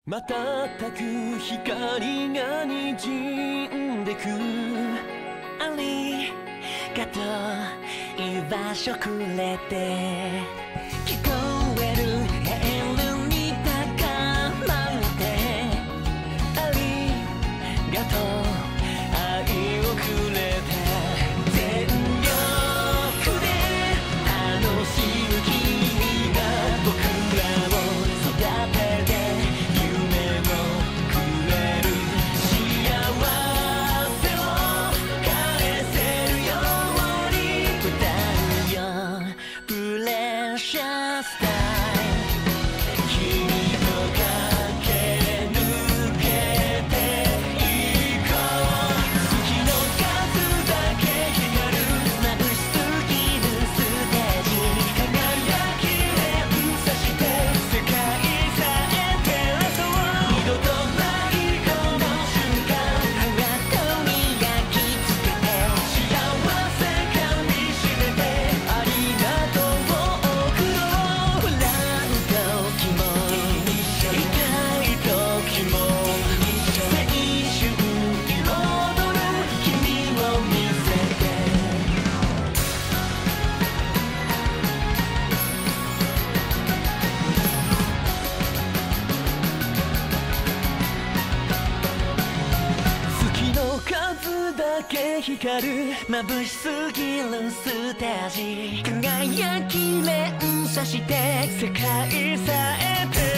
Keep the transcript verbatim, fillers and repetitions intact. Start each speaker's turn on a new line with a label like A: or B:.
A: 瞬く光がにじんでく。ありがとう居場所くれて。聞こえるエールに高まってありがとう愛をくれて。全力で楽しむ君が僕らを育てて光る眩しすぎるステージ輝き連鎖して世界さえて